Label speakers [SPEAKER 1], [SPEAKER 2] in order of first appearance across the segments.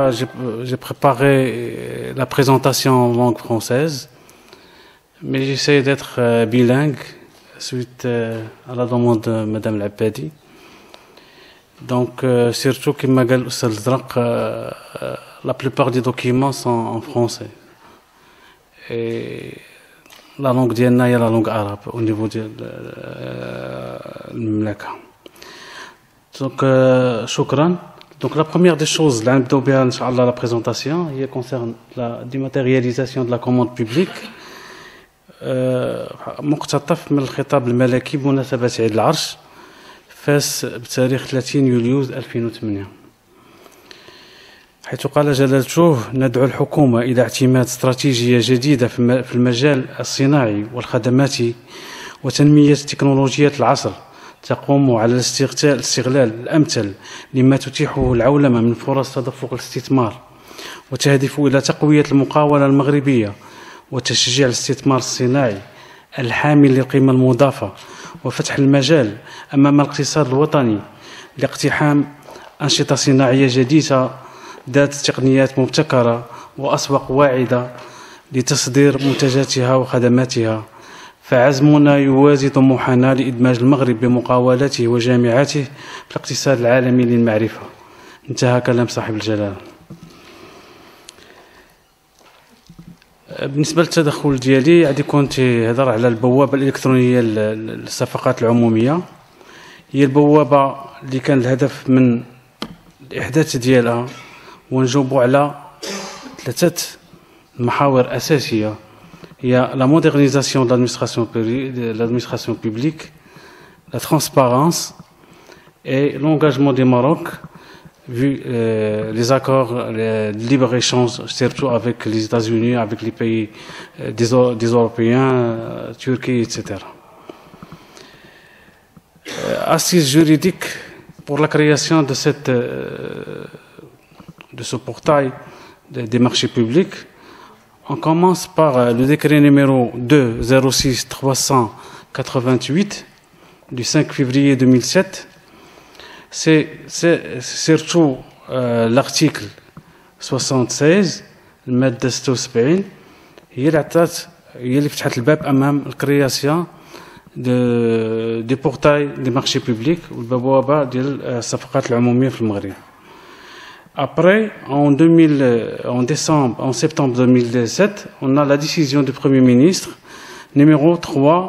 [SPEAKER 1] j'ai préparé la présentation en langue française, mais j'essaie d'être bilingue suite à la demande de Madame Labadi. Donc, surtout qu'il m'a dit la plupart des documents sont en français. Et la langue d'Yana est la langue arabe au niveau de l'Mlaka. Donc, shukran. Donc, la première des choses, la présentation, qui concerne la dématérialisation de la commande publique. مقتطف من الخطاب الملكي بمناسبة عيد العرش فاس بتاريخ 30 يوليو 2008، حيث قال جلالته: ندعو الحكومة إلى اعتماد استراتيجية جديدة في المجال الصناعي والخدماتي وتنمية تكنولوجيات العصر تقوم على الاستغلال الأمثل لما تتيحه العولمة من فرص تدفق الاستثمار، وتهدف إلى تقوية المقاولة المغربية وتشجيع الاستثمار الصناعي الحامل للقيمة المضافة، وفتح المجال أمام الاقتصاد الوطني لاقتحام أنشطة صناعية جديدة ذات تقنيات مبتكرة وأسواق واعدة لتصدير منتجاتها وخدماتها. فعزمنا يوازي طموحنا لإدماج المغرب بمقاولاته وجامعاته في الاقتصاد العالمي للمعرفة. انتهى كلام صاحب الجلالة. بالنسبة للتدخل ديالي غادي كنت هضر على البوابة الإلكترونية للصفقات العمومية. هي البوابة اللي كان الهدف من الإحداث ديالها ونجاوبوا على ثلاثة محاور أساسية، هي la modernisation de l'administration publique, la transparence et l'engagement du Maroc vu les accords de libre-échange, surtout avec les États-Unis, avec les pays des Européens, Turquie, etc. Assise juridique pour la création de ce portail des marchés publics. On commence par le décret numéro 2-06-388 du 5 février 2007. C'est surtout l'article 76 المادة 76 هي اللي فتحت الباب أمام الكرياسيون دي بورتاي دي مارشي بوبليك والبوابة ديال الصفقات العمومية في المغرب. Après, en septembre 2007, on a la décision du Premier ministre numéro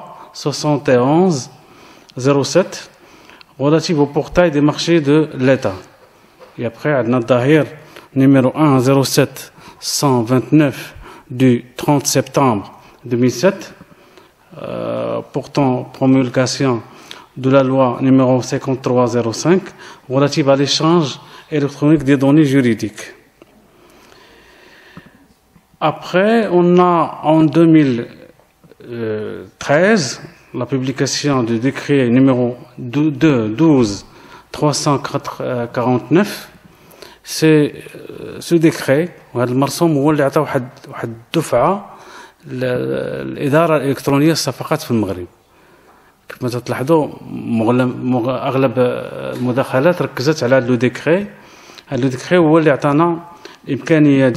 [SPEAKER 1] 3-71-07 relative au portail des marchés de l'État. Et après, on a Dahir numéro 1-07-129 du 30 septembre 2007 portant promulgation de la loi numéro 53-05 relative à l'échange électronique des données juridiques. Après, on a en 2013 la publication du décret numéro 12-349. C'est ce décret وهذا المرسوم هو اللي عطى واحد الدفعة للإدارة الإلكترونية للصفقات في المغرب. كما تلاحظوا اغلب المداخلات ركزت على هذا الديكري. هذا الديكري هو اللي عطانا امكانيه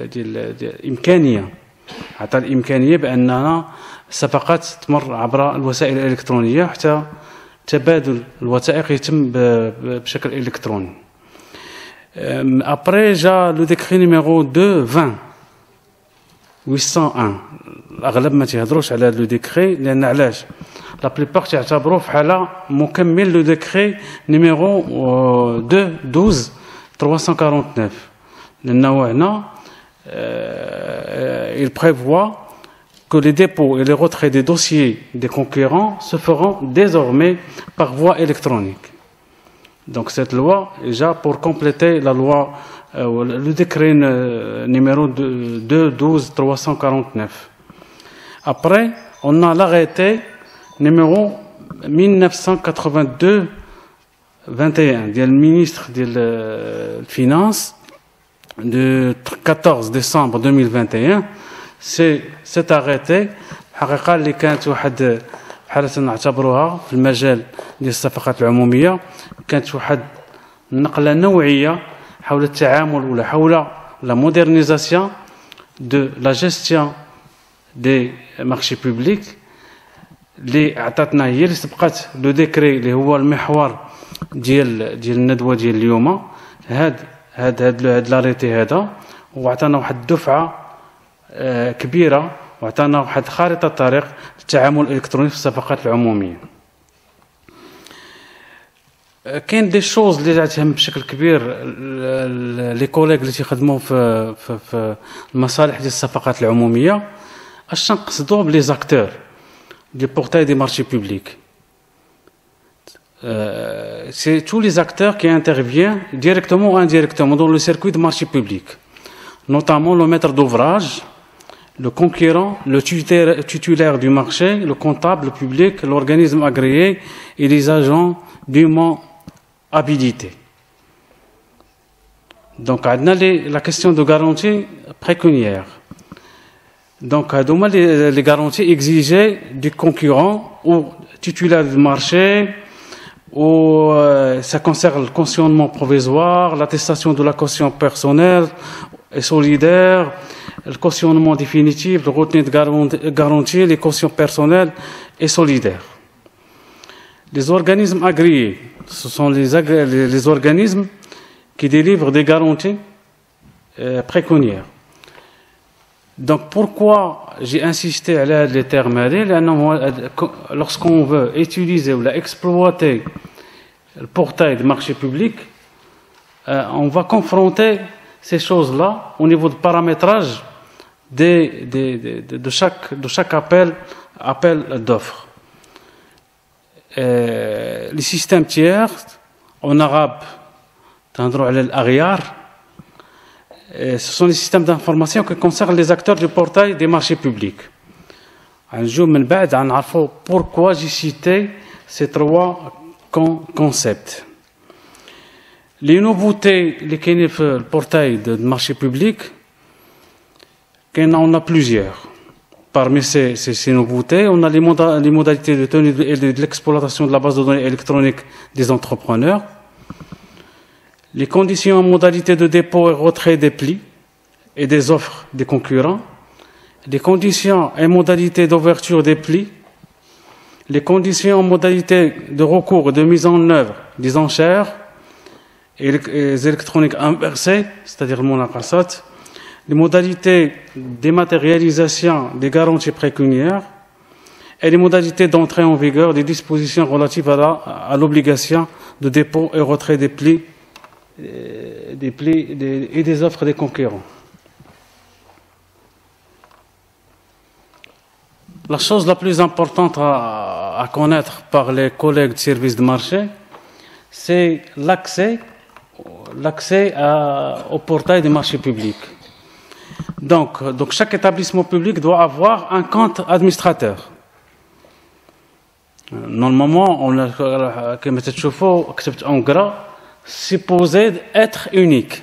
[SPEAKER 1] عطى الامكانيه باننا الصفقات تمر عبر الوسائل الالكترونيه، حتى تبادل الوثائق يتم بشكل الكتروني. ابري جا لو ديكري نيميرو 2 801. الاغلب ما تيهضروش على هذا لو ديكري لان علاش لا بليبار تعتبروه في حاله مكمل لو ديكري نيميرو 2-12-349 لانه هنا il prévoit que les dépôts et les retraits des dossiers des concurrents se feront désormais par voie électronique. Donc cette loi est déjà pour compléter la loi le décret numéro 2-12-349. Après, on a l'arrêté numéro 1982-21 du ministre des Finances du 14 décembre 2021. C'est cet arrêté حقيقة اللي كانت واحد حالة نعتبروها في المجال ديال الصفقات العمومية، كانت واحد نقلة نوعية حول التعامل ولا حول la modernisation de la gestion des marchés publics اللي عطاتنا هي اللي سبقت لو ديكري اللي هو المحور ديال الندوه ديال اليوم. هاد لاريتي هذا وعطانا واحد الدفعه كبيره وعطانا واحد خارطه طريق للتعامل الالكتروني في الصفقات العموميه. كاين دي شوز اللي تهم بشكل كبير لي كوليغ اللي تيخدموا في المصالح ديال الصفقات العموميه. اش نقصدوا بلي زاكتور دي بورتاي دي مارشي بوبليك؟ c'est tous les acteurs qui interviennent directement ou indirectement dans le circuit de marché public, notamment le maître d'ouvrage, le conquérant, le titulaire du marché, le comptable public, l'organisme agréé et les agents dûment habilités. Donc, on a la question de garantie précuniaire. Donc, on a les garanties exigées du concurrent ou titulaire du marché, où ça concerne le cautionnement provisoire, l'attestation de la caution personnelle et solidaire, le cautionnement définitif, le retenue de garantie, les cautions personnelles et solidaires. Les organismes agréés, ce sont les organismes qui délivrent des garanties préconiaires. Donc pourquoi j'ai insisté à les termes lorsqu'on veut utiliser ou exploiter le portail de marché public, on va confronter ces choses-là au niveau de paramétrage de chaque appel d'offres. Les systèmes tiers, en arabe, ce sont les systèmes d'information qui concernent les acteurs du portail des marchés publics. Pourquoi j'ai cité ces trois concepts. Les nouveautés qui sont dans le portail de marché public, on a plusieurs. Parmi ces nouveautés, on a les modalités de tenue et de l'exploitation de la base de données électronique des entrepreneurs, les conditions et modalités de dépôt et retrait des plis et des offres des concurrents, les conditions et modalités d'ouverture des plis, les conditions et modalités de recours et de mise en œuvre des enchères et les électroniques inversées, c'est-à-dire le monaqasat, les modalités dématérialisation des garanties précuniaires et les modalités d'entrée en vigueur des dispositions relatives à l'obligation de dépôt et retrait des plis et des offres des concurrents. La chose la plus importante à connaître par les collègues de services de marché, c'est l'accès au portail des marchés publics. Donc, chaque établissement public doit avoir un compte administrateur. Normalement, comme tu vois, en gras, supposé être unique.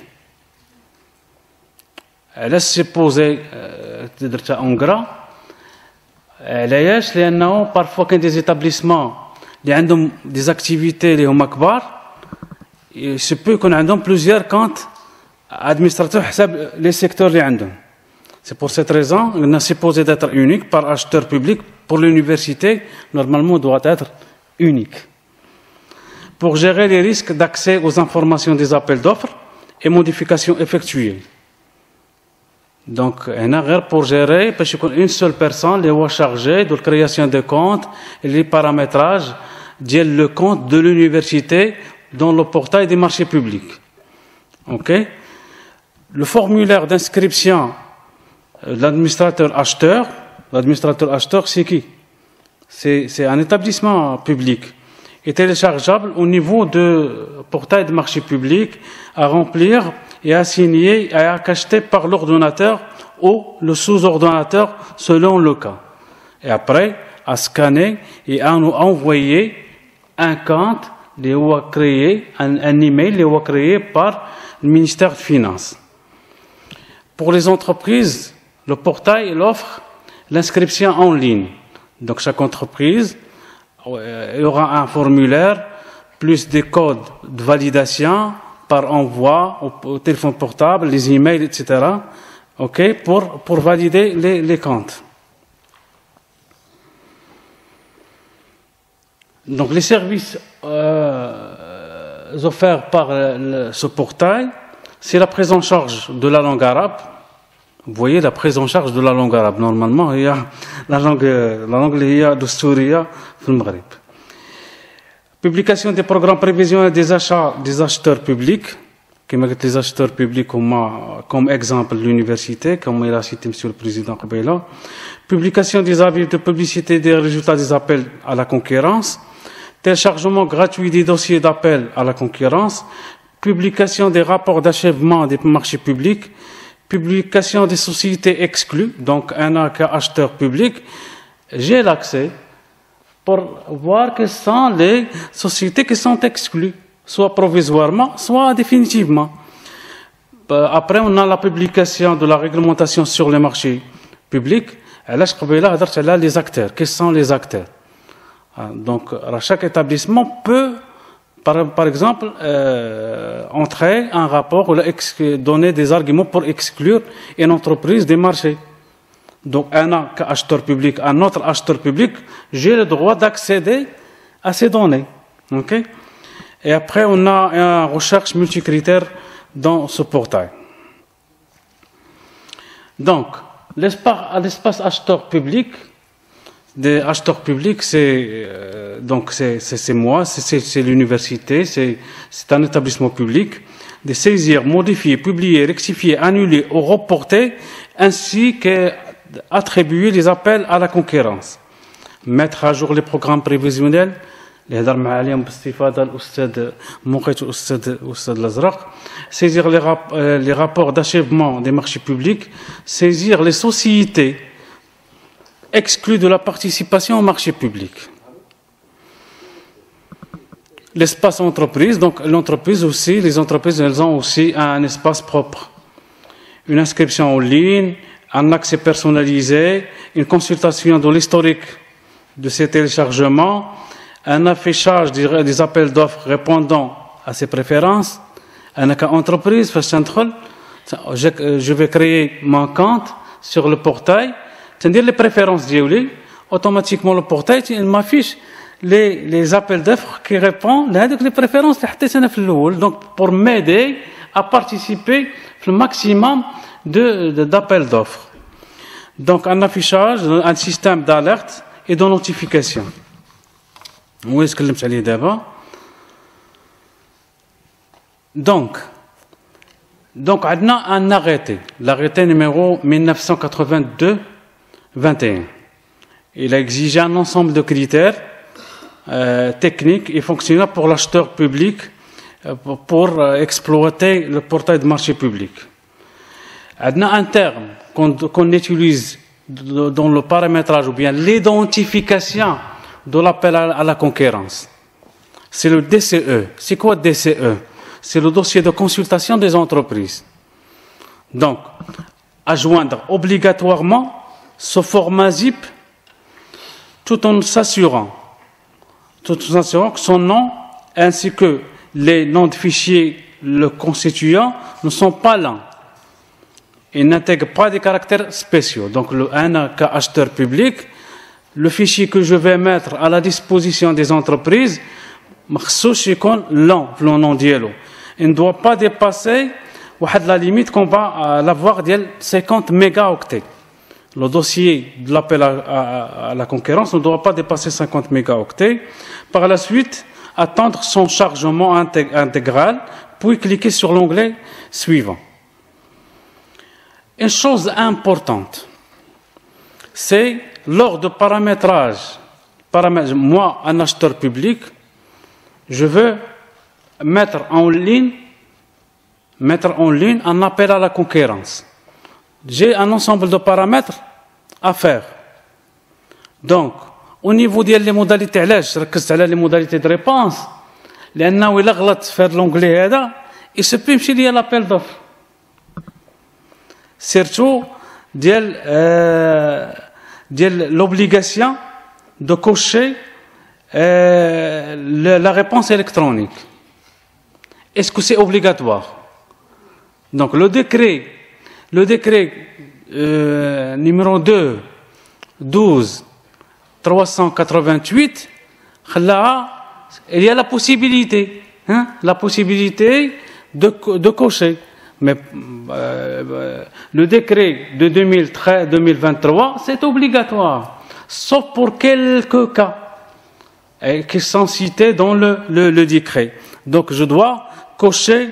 [SPEAKER 1] Elle est supposée être en gras. علاش؟ لأنه parfois كاين des établissements اللي عندهم des activités اللي هما كبار، il se peut يكون عندهم plusieurs comptes administrateurs حسب les secteurs اللي عندهم. C'est pour cette raison il est supposé d'être unique par acheteur public. Pour l'université, normalement doit être unique. Pour gérer les risques d'accès aux informations des appels d'offres et modifications effectuées. Donc, pour gérer, parce qu'une seule personne est chargée de la création de comptes et les paramétrages le compte de l'université dans le portail des marchés publics. Okay? Le formulaire d'inscription de l'administrateur acheteur, c'est qui? C'est un établissement public. Est téléchargeable au niveau du portail de marché public à remplir et à signer et à cacheter par l'ordonnateur ou le sous-ordonnateur selon le cas. Et après, à scanner et à nous envoyer un compte créé, un email créé par le ministère des Finances. Pour les entreprises, le portail offre l'inscription en ligne. Donc chaque entreprise, il y aura un formulaire plus des codes de validation par envoi au téléphone portable, les emails, etc. OK, pour valider les comptes. Donc les services offerts par ce portail, c'est la prise en charge de la langue arabe. Vous voyez la prise en charge de la langue arabe. Normalement, il y a la langue d'Oustouriya dans le Maghreb. Publication des programmes prévisionnels des achats des acheteurs publics. Comme les acheteurs publics comme exemple l'université, comme il a cité M. le Président Kabila. Publication des avis de publicité des résultats des appels à la concurrence. Téléchargement gratuit des dossiers d'appel à la concurrence. Publication des rapports d'achèvement des marchés publics. Publication des sociétés exclues. Donc, un cas acheteur public. J'ai l'accès pour voir quelles sont les sociétés qui sont exclues, soit provisoirement, soit définitivement. Après, on a la publication de la réglementation sur les marchés publics. Là, les acteurs. Quels sont les acteurs? Donc, chaque établissement peut, par exemple, entrer un rapport ou donner des arguments pour exclure une entreprise des marchés. Donc, un acheteur public, un autre acheteur public, j'ai le droit d'accéder à ces données. Okay? Et après, on a une recherche multicritère dans ce portail. Donc, l'espace acheteur public, des acheteurs publics, c'est moi, c'est l'université, c'est un établissement public, de saisir, modifier, publier, rectifier, annuler ou reporter, ainsi qu'attribuer les appels à la concurrence. Mettre à jour les programmes prévisionnels, saisir les rapports d'achèvement des marchés publics, saisir les sociétés exclues de la participation au marché public. L'espace entreprise, donc l'entreprise aussi, les entreprises, elles ont aussi un espace propre. Une inscription en ligne, un accès personnalisé, une consultation de l'historique de ces téléchargements, un affichage des appels d'offres répondant à ses préférences, un cas entreprise, je vais créer mon compte sur le portail, c'est-à-dire les préférences d'Yéouli, automatiquement le portail, il m'affiche les appels d'offres qui répondent à les préférences donc pour m'aider à participer au maximum d'appels d'offres. Donc un affichage, un système d'alerte et de notification. Où est-ce que je vais d'abord? Donc, on a un arrêté, l'arrêté numéro 1982-21. Il a exigé un ensemble de critères techniques et fonctionnels pour l'acheteur public pour exploiter le portail de marché public. On a un terme qu'on utilise dans le paramétrage ou bien l'identification de l'appel à la concurrence. C'est le DCE. C'est quoi le DCE? C'est le dossier de consultation des entreprises. Donc, à joindre obligatoirement ce format ZIP tout en s'assurant que son nom ainsi que les noms de fichiers le constituant ne sont pas lents. Ils n'intègrent pas des caractères spéciaux. Donc, un cas acheteur public, le fichier que je vais mettre à la disposition des entreprises, il ne doit pas dépasser la limite qu'on va l'avoir de 50 mégaoctets. Le dossier de l'appel à la concurrence ne doit pas dépasser 50 mégaoctets. Par la suite, attendre son chargement intégral, puis cliquer sur l'onglet suivant. Une chose importante, c'est lors de paramétrage, moi, un acheteur public, je veux mettre en ligne un appel à la concurrence. J'ai un ensemble de paramètres à faire. Donc, au niveau des modalités, je ركزت على les modalités de réponse, لأنه إلا غلط في l'onglet هذا, il se peut يمشي لي l'appel d'offre. Surtout, l'obligation de cocher la réponse électronique. est-ce que c'est obligatoire? Donc le décret numéro 2 12 388 il y a la possibilité de cocher. Mais le décret de 2023, c'est obligatoire, sauf pour quelques cas qui sont cités dans le décret. Donc je dois cocher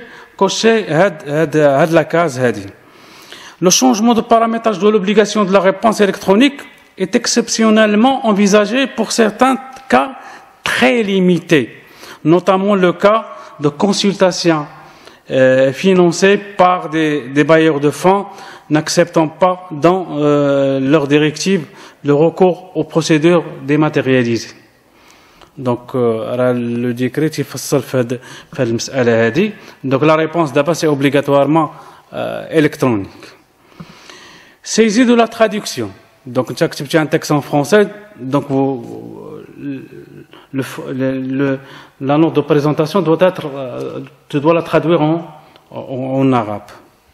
[SPEAKER 1] la case. Le changement de paramétrage de l'obligation de la réponse électronique est exceptionnellement envisagé pour certains cas très limités, notamment le cas de consultation financés par des bailleurs de fonds n'acceptant pas dans leurs directives le recours aux procédures dématérialisées. Donc le décret يفصل في هذه المسألة هذه. Donc la réponse d'abord c'est obligatoirement électronique. Saisie de la traduction. Donc tu as accepté un texte en français, donc la note de présentation doit être, tu dois la traduire en arabe.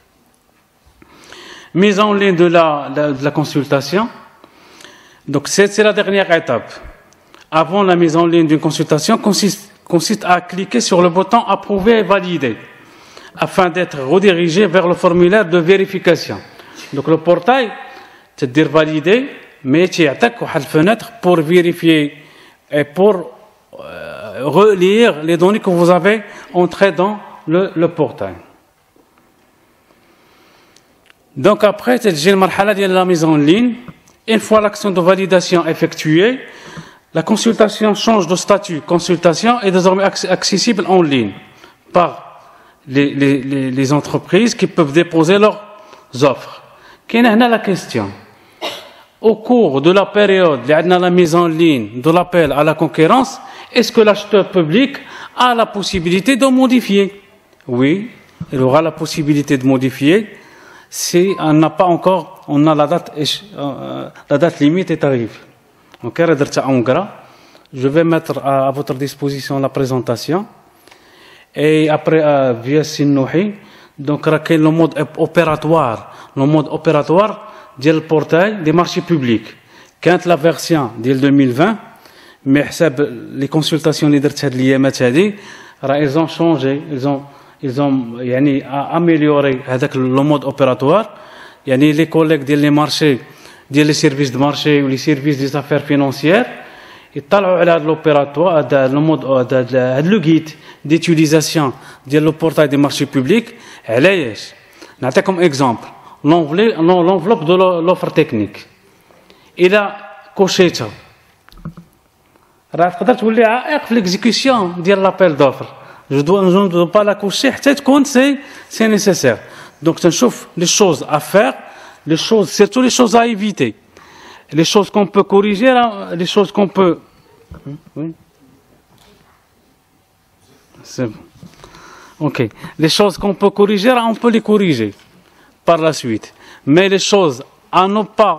[SPEAKER 1] Mise en ligne de la consultation. Donc c'est la dernière étape. Avant la mise en ligne d'une consultation, consiste à cliquer sur le bouton approuver et valider afin d'être redirigé vers le formulaire de vérification. Donc le portail, c'est dire valider, mais tu as une fenêtre pour vérifier et pour relire les données que vous avez entrées dans le portail. Donc après, c'est la mise en ligne. Une fois l'action de validation effectuée, la consultation change de statut. Consultation est désormais accessible en ligne par les entreprises qui peuvent déposer leurs offres. Quelle est la question? Au cours de la période de la mise en ligne de l'appel à la concurrence, est-ce que l'acheteur public a la possibilité de modifier? Oui, il aura la possibilité de modifier si on n'a pas encore, on a la date limite est arrivée. Donc, je vais mettre à votre disposition la présentation et après via Sinouhi, donc le mode opératoire du portail des marchés publics. Quand la version de 2020, mais les consultations les ils ont changé, ils ont amélioré avec le mode opératoire. Les collègues des marchés, des services de marché ou les services des affaires financières, ils طلعوا على l'opératoire, le mode, le guide d'utilisation du portail des marchés publics. Comme exemple, l'enveloppe de l'offre technique. Il a coché ça. تقدر تولي عائق في l'exécution ديال l'appel d'offre. Je ne dois pas la cocher حتى تكون c'est nécessaire. Donc تنشوف les choses à faire, les choses, surtout les choses à éviter. Les choses qu'on peut corriger, les choses qu'on peut... Oui. C'est bon. Ok. Les choses qu'on peut corriger, on peut les corriger par la suite. Mais les choses à ne pas...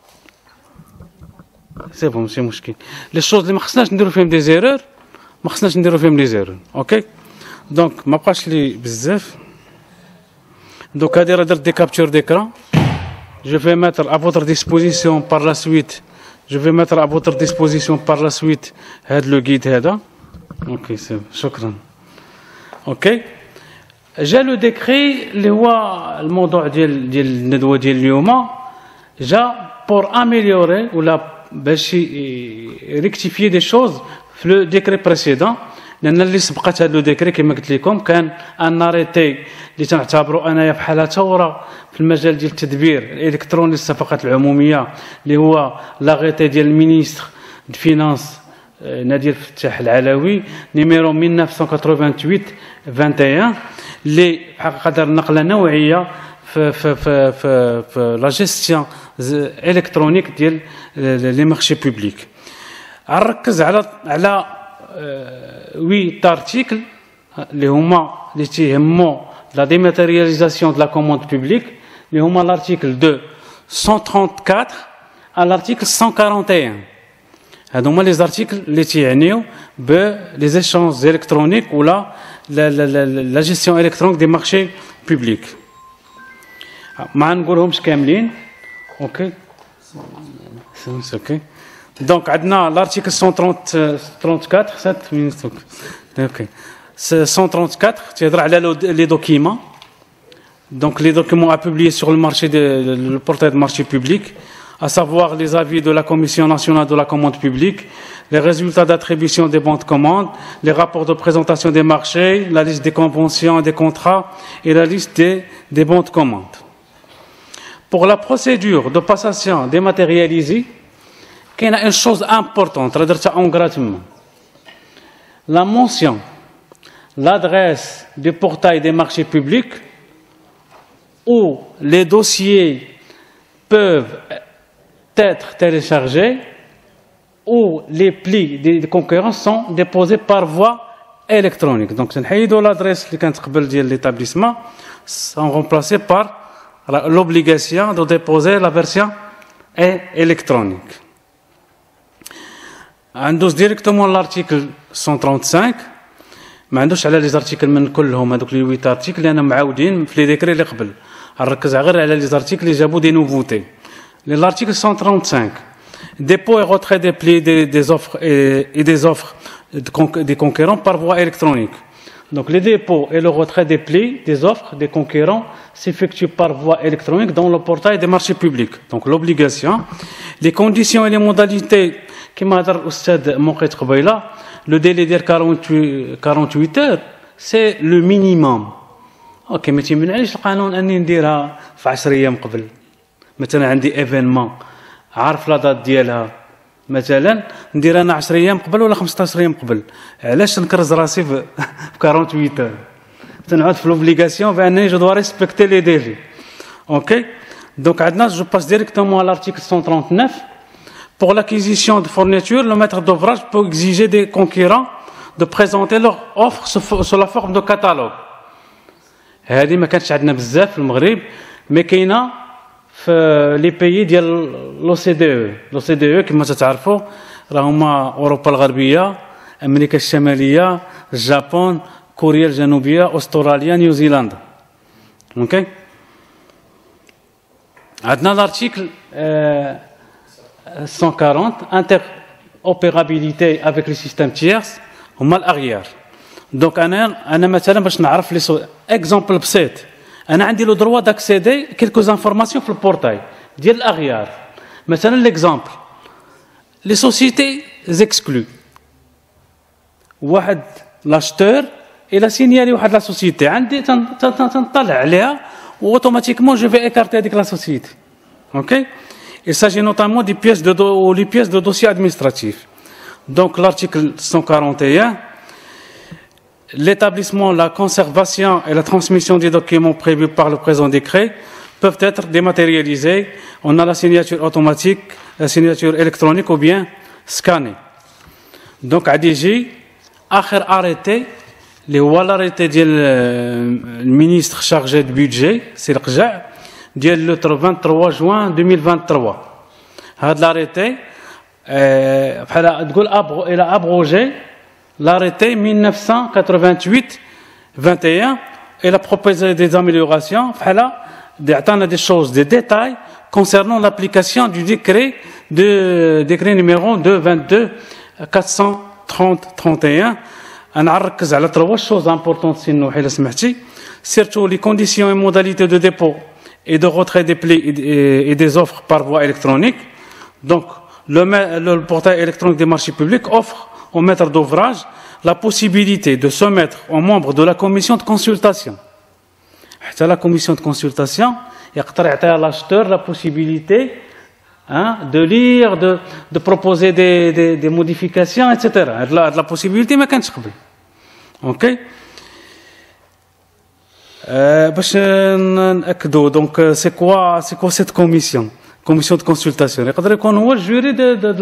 [SPEAKER 1] C'est bon, c'est mouchki. Les choses, ما خصناش نديرو فيهم des erreurs, ما خصناش نديرو فيهم des erreurs. Ok. Donc, ما بقاش لي بزاف. Donc, هادي راه درت des captures d'écran. Je vais mettre à votre disposition par la suite. Le guide. Ok, c'est شكرا. Ok. J'ai le décret اللي هو الموضوع ديال الندوة ديال اليوم جا pour améliorer ou باش rectifier des choses في le décret précédent. لأن اللي سبقت هذا لو ديكري كما قلت لكم كان ان اريتي اللي تنعتبروا انايا بحال ثوره في المجال ديال التدبير الالكتروني للصفقات العموميه اللي هو لاغيتي ديال المينيستر دي فينانس نادي الفتاح العلوي نيميرو 1988 21 اللي قدر نقله نوعيه في لا جيستيون الكترونيك ديال لي مارشي بوبليك. نركز على 8 articles اللي تيهموا la dématérialisation de la commande publique اللي هما l'article de 134 à l'article 141. هادو هما les articles اللي تيعنيو ب les échanges électroniques ولا la gestion électronique des marchés publics. ما نقولهمش كاملين. اوكي اوكي دونك عندنا l'article 134 7 minutes. اوكي 134 تهضر على les documents. Donc les documents à publier sur le marché le portail de marché public, à savoir les avis de la Commission nationale de la commande publique, les résultats d'attribution des bons de commande, les rapports de présentation des marchés, la liste des conventions et des contrats et la liste des bons de commande. Pour la procédure de passation dématérialisée, il y a une chose importante, la mention, l'adresse du portail des marchés publics où les dossiers peuvent être téléchargés, où les plis des concurrents sont déposés par voie électronique. Donc, l'adresse qui est l'établissement sont remplacés par l'obligation de déposer la version électronique. عندوش directement l'article 135 ما عندوش على les articles من كلهم هذوك les 8 articles اللي انا معاودين في les décrets اللي قبل نركز غير على les articles اللي جابوا des nouveautés. L'article 135 dépôt et retrait des plis des offres et des offres des concurrents par voie électronique. Donc les dépôts et le retrait des plis des offres des concurrents s'effectuent par voie électronique dans le portail des marchés publics. Donc l'obligation, les conditions et les modalités qui m'a dit l'Oustad Moukhet Koubaïla, le délai de 48 heures, c'est le minimum. Ok, mais tu me dis que le canon أني نديرها في 10 أيام قبل. مثلا عندي événement عارف لا دات ديالها مثلا ندير انا 10 ايام قبل ولا 15 ايام قبل علاش نكرز راسي في 48 heures تنعود في l'obligation بانني جو dois respecter les délais. OK donc عندنا je passe directement à l'article 139 pour l'acquisition de fournitures le maître d'ouvrage peut exiger des concurrents de présenter leur offre sous la forme de catalogue. هذه ما كانتش عندنا بزاف في المغرب mais كاينه في لي بيي ديال l'OCDE كما تعرفوا راهما اوروبا الغربيه امريكا الشماليه اليابان كوريا الجنوبيه استراليا نيوزيلندا. اوكي عندنا لارتيكل 140 interopérabilité avec les systèmes tiers هما الاغيار. دونك انا مثلا باش نعرف لي اكزومبل بسيط انا عندي لو دروا داكسيدي كيلكوز انفورماسيون في البورتاي ديال الاغيار. مثلا ليكزامبل لي سوسيتي زيكسكلو واحد لاشتور الى سينيالي واحد لا سوسيتي عندي تنطلع عليها اوتوماتيكمون جو في ايكارتي هذيك لا سوسيتي. اوكي il s'agit notamment des pièces les pièces de dossier administratif. Donc l'article 141 l'établissement, la conservation et la transmission des documents prévus par le présent décret peuvent être dématérialisés. On a la signature automatique, la signature électronique ou bien scannée. Donc, à DG, après arrêté, l'arrêté du ministre chargé du budget, c'est le 23 juin 2023. L'arrêté, il a abrogé l'arrêté 1988-21 et a proposé des améliorations. D'attendre des choses, des détails concernant l'application du décret numéro 2-22-430-31. On a regardé trois choses importantes, surtout les conditions et modalités de dépôt et de retrait des plis et des offres par voie électronique. Donc, le portail électronique des marchés publics offre au maître d'ouvrage la possibilité de se mettre aux membres de la commission de consultation. La commission de consultation, il y a l'acheteur la possibilité de lire, de proposer des modifications, etc. La possibilité, mais quand je OK donc c'est quoi cette commission de consultation il faudrait qu'on voit le jury de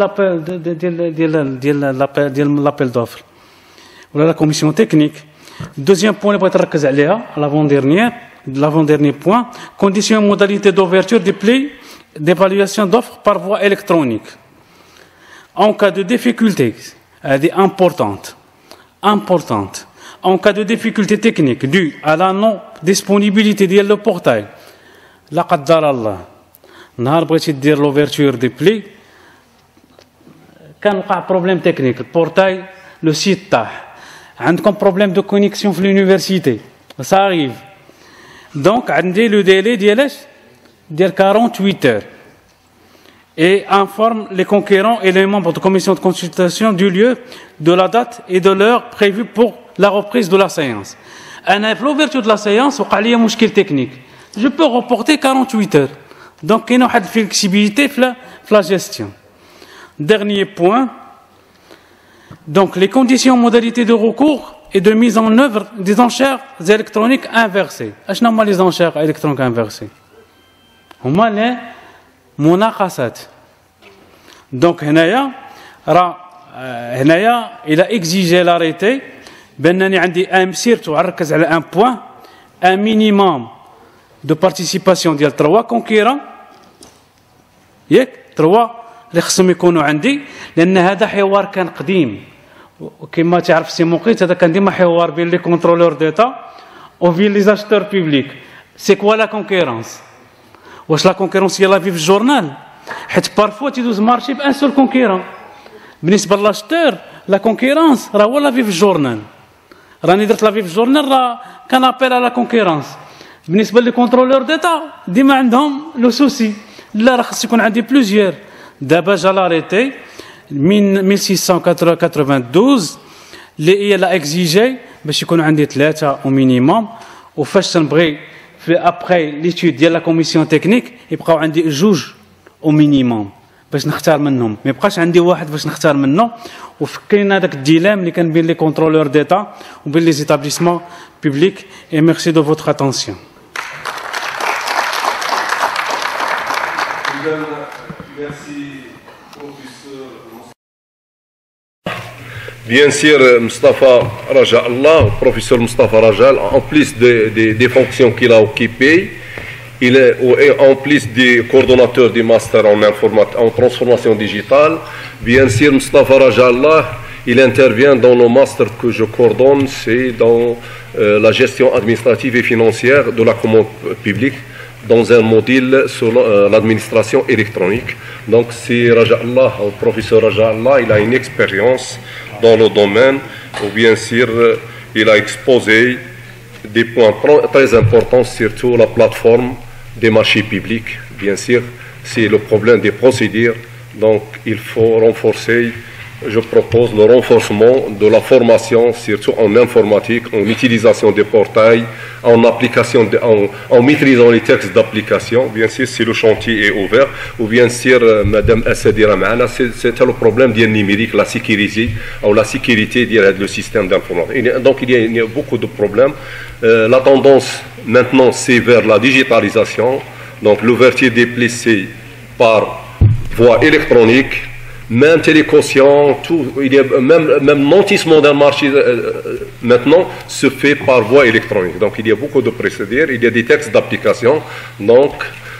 [SPEAKER 1] l'appel d'offres ou la commission technique. Deuxième point l'avant-dernier point conditions et modalités d'ouverture des plis d'évaluation d'offres par voie électronique en cas de difficulté importante en cas de difficulté technique due à la non-disponibilité ديال le portail, لا قدر الله نهار بغيتي دير l'ouverture des plis كان وقع بروبليم تكنيك البورتاي لو سيت طاح عندكم بروبليم دو كونيكسيون في l'université ça arrive donc عندي لو ديلي ديالاش ديال 48 heures et informe les conquérants et les membres de commission de consultation du lieu, de la date et de l'heure prévue pour la reprise de la séance. أنا في l'ouverture de la séance وقع لي مشكل technique. Je peux reporter 48 heures. Donc il y a une flexibilité dans la gestion. Dernier point. Donc les conditions, modalités de recours et de mise en œuvre des enchères électroniques inversées. أشنو هما les enchères électroniques inversées؟ هما les مناقصات. Donc هنايا il a exigé l'arrêté بأنني عندي سيرتو نركز على un point un minimum de participation ديال 3 conquérants ياك 3 اللي خصهم يكونوا عندي لأن هذا حوار كان قديم وكما تعرف سي موقيت هذا كان ديما حوار بين لي كونترولور ديتا وبين لي زاشتور بيبليك. سي كوا لا كونكيرونس؟ واش لا كونكيرونس هي لا في الجورنال؟ حيت بارفوا تيدوز مارشي بان سول كونكيرون. بالنسبه لاشتور لا كونكيرونس راه هو لا في الجورنال. راني درت لا في الجورنال راه كان ابيل على لا كونكيرونس. بالنسبه لي كونترولور ديتا ديما عندهم لو سوسي لا راه خص يكون عندي بلوزيور. دابا جا لاريتي من 1692 اللي هي لا اكزيجي باش يكون عندي 3 او مينيموم وفاش تنبغي في ابخي ليتود ديال لا كوميسيون تكنيك يبقاو عندي 2 او مينيموم باش نختار منهم ما يبقاش عندي واحد باش نختار منه وفكينا هذاك الديلام اللي كان بين لي كونترولور ديتا وبين لي زيتابليسمون بوبليك. اي ميرسي دو فوتر اتونسيون.
[SPEAKER 2] Bien sûr, Mustafa Raja Allah, professeur Mustafa Rajal, en plus des fonctions qu'il a occupées, il est en plus des coordonnateurs du master en transformation digitale. Bien sûr, Mustafa Raja Allah, il intervient dans le master que je coordonne, c'est dans la gestion administrative et financière de la commande publique, dans un module sur l'administration électronique. Donc, c'est Raja Allah, le professeur Raja Allah, il a une expérience dans le domaine où bien sûr il a exposé des points très importants, surtout la plateforme des marchés publics. Bien sûr, c'est le problème des procédures, donc il faut renforcer. Je propose le renforcement de la formation, surtout en informatique, en utilisation des portails, en application, en maîtrisant les textes d'application. Bien sûr, si le chantier est ouvert, ou bien sûr, Madame Assadira Mahana, c'est le problème du numérique, la sécurité, ou la sécurité du système d'information. Donc, il y a beaucoup de problèmes. La tendance, maintenant, c'est vers la digitalisation. Donc, l'ouverture des plis par voie électronique. Même télécaution, tout, il y a même nantissement d'un marché maintenant se fait par voie électronique. Donc il y a beaucoup de procédures, il y a des textes d'application. Donc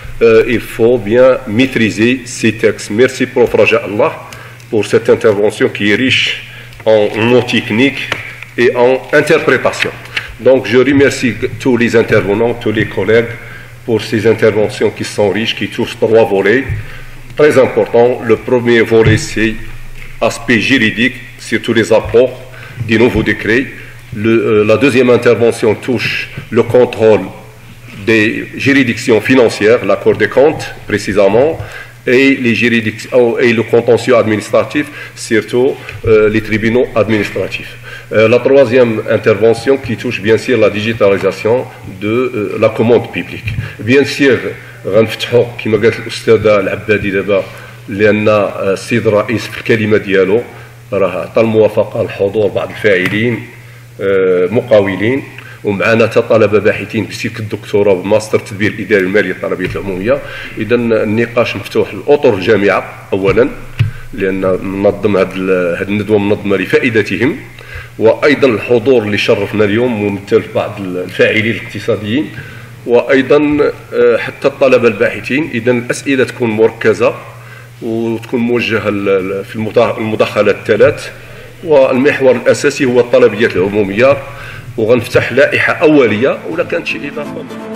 [SPEAKER 2] il faut bien maîtriser ces textes. Merci Prof Raja Allah pour cette intervention qui est riche en mots techniques et en interprétation. Donc je remercie tous les intervenants, tous les collègues pour ces interventions qui sont riches, qui touchent 3 volets. Très important, le premier volet c'est aspect juridique, surtout les apports des nouveaux décrets. La deuxième intervention touche le contrôle des juridictions financières, la Cour des comptes précisément, et le contentieux administratif, surtout les tribunaux administratifs. La troisième intervention qui touche bien sûr la digitalisation de la commande publique. Bien sûr, غنفتحوا كما قالت الاستاذه العبادي دابا لان السيد الرئيس في الكلمه ديالو راه عطى الموافقه لحضور بعض الفاعلين مقاولين ومعنا حتى طلبه باحثين بسلك الدكتوراه بماستر التدبير الاداري المالي التربيه العموميه. اذا النقاش مفتوح لاطر الجامعه اولا لان منظم هذه الندوه منظمه لفائدتهم، وايضا الحضور اللي شرفنا اليوم ممثل بعض الفاعلين الاقتصاديين، وايضا حتى الطلبه الباحثين. اذا الاسئله تكون مركزه وتكون موجهه في المداخلات الثلاث والمحور الاساسي هو الطلبيات العموميه، وغنفتح لائحه اوليه ولا كانت شي اضافه.